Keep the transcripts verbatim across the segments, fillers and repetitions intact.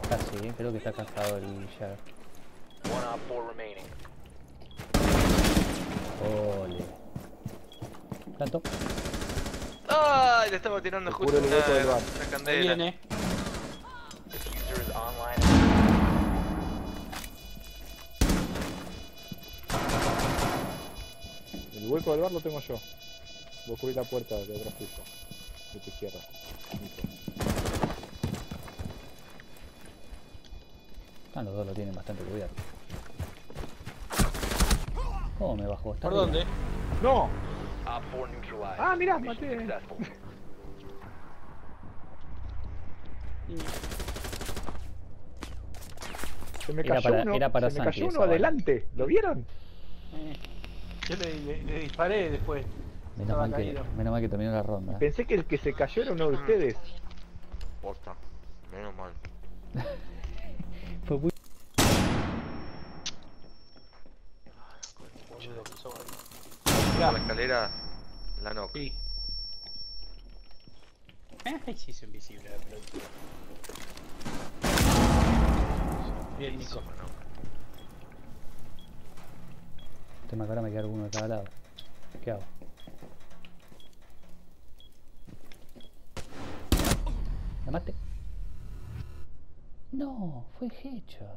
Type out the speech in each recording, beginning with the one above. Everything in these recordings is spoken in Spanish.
Casi, creo que está cansado el Jagger. One op four remaining. Ole. Planto. ¡Ay! Le estaba tirando Te justo juro el hueco del una, bar. una Ahí candela. viene. Diffuser is online. El hueco del bar lo tengo yo. Vos cubrís la puerta de atrás tuyo. De tu izquierda. Ah, los dos lo tienen bastante cubierto. ¿Cómo me bajó? ¿Está ¿Por arriba? dónde? ¡No! Op four neutralized. Ah, mirá, Mission maté. successful. Se me Era cayó para- uno, era para se me Santi cayó esa uno bala. adelante. ¿Lo vieron? Eh, yo le, le- le disparé después. Menos Estaba mal, que, caído. menos mal que terminó la ronda. ¿eh? Pensé que el que se cayó era uno de ustedes. Posta. Menos mal. Fue muy... Boludo, que sos- Por la escalera, la knock. Sí. Eh, ahí sí es invisible la pelota. Bien, Nico. Tema que ahora me queda uno de cada lado. ¿Qué hago? ¿La maté? No, fue headshot.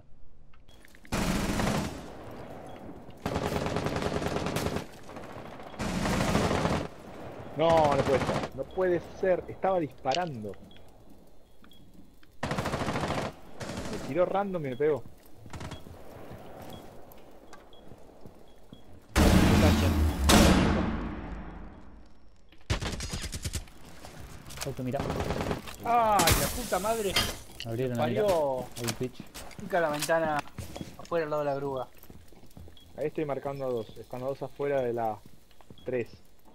No, no puede ser. No puede ser. Estaba disparando. Me tiró random y me pegó. Auto, mirá. ¡Ay, la puta madre! Abrieron la mirá. Parió. Hay un pitch. Nunca la ventana afuera al lado de la grúa. Ahí estoy marcando a dos. Están a dos afuera de la tres.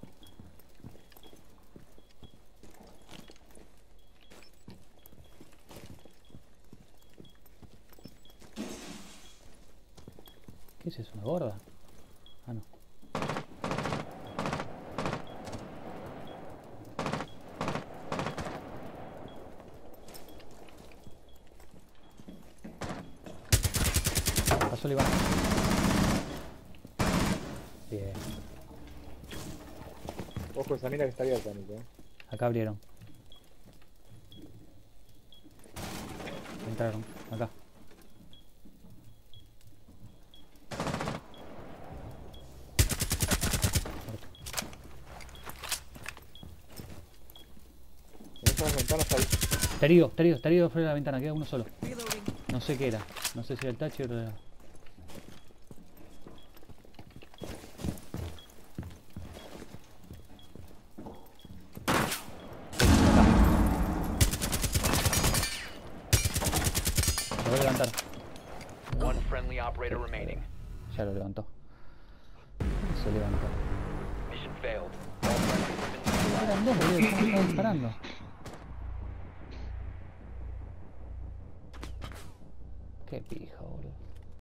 ¿Qué es eso? ¿Una gorda? Ah, no. Pasó el Iván. Bien. Ojo, esa mina que está abierta, Nico. ¿eh? Acá abrieron. Entraron. Acá. En esas ventanas hay. Está herido, está herido, está herido fuera de la ventana. Queda uno solo. No sé qué era. No sé si era el Tachi o era... Lo voy a levantar. One friendly operator remaining. Ya lo levantó. Se levantó. Mission failed. All friendlies have been neutralized. Eran dos, boludo. ¿Cómo estaba disparando? Qué pijo.